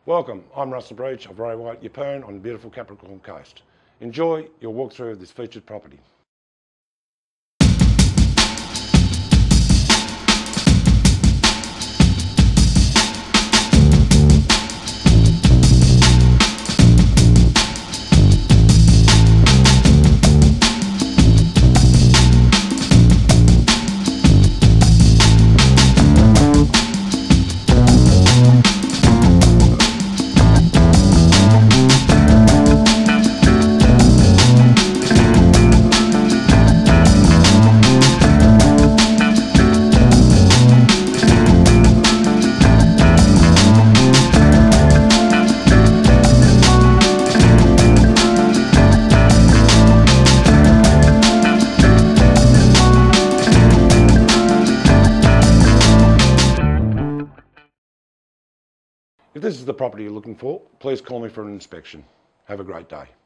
Welcome, I'm Russell Breach of Ray White Yeppoon on the beautiful Capricorn Coast. Enjoy your walkthrough of this featured property. If this is the property you're looking for, please call me for an inspection. Have a great day.